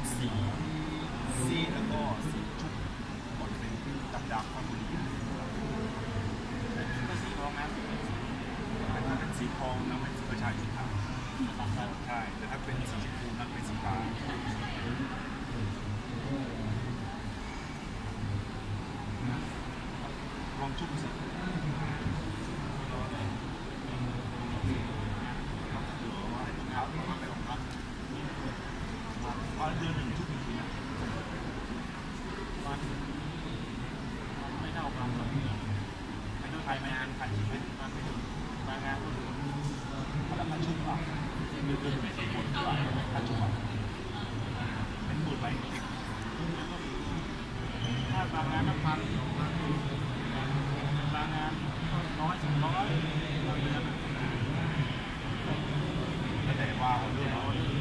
สีแล้วก็สีชุบหมดเป็นดำๆความบุหรี่ก็สีทองนะถ้าเป็นสีทองนั่นเป็นประชาสีขาวใช่แต่ถ้าเป็นสีชมพูนั่นเป็นสีฟ้าลองชุบสิเดือนหนึ่งชุดหนึ่งทีนะไม่เท่ากันไม่ต้องไทยไม่งานพันชีวิตบางงานแล้วพันชุดหรอเดือนไม่ใช่คนหรอพันชุดเป็นหมื่นไปถ้าบางงานนับพันบางงาน100-200ต่อเดือนแต่ว่าเรื่อง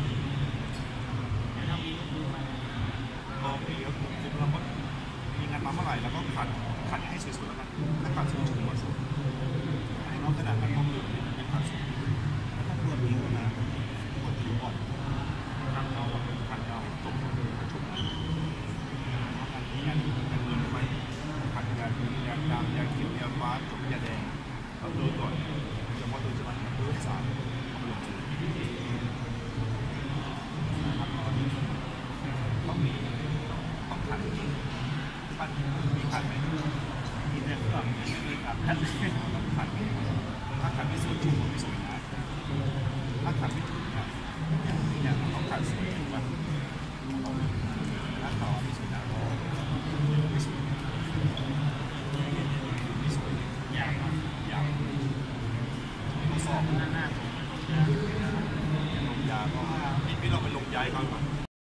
ถ้ามีก็คือพอพี่ก็คุมแล้วก็มีงานมาเมื่อไหร่แล้วก็ขัดให้สวยๆแล้วกันถ้าขัดสวยๆมาสวยให้น้องขนาดนั้นต้องเหลือยังขัดสวยถ้าปวดนิ้วนะปวดผิวอ่อนขัดเราขัดเราตกชุบขัดนี้งานเงินไปขัดยาดียาดำยาเขียวยาฟ้าจบยาแดงเราดูก่อนเฉพาะตัวจะมันดูสารต้องมีต้องขัดปั้นมีขัดไหมมีเนี่ยก็มีขัดต้องขัดถ้าขัดไม่สวยชุบไม่สวยนะถ้าขัดไม่ถูกเนี่ยต้องขัดสวยทุกวันถ้าต่อไม่สวยนะไม่สวยไม่สวยอย่างไม่สอบหน้าลงยาก็ไม่ลองไปลงยาก่อน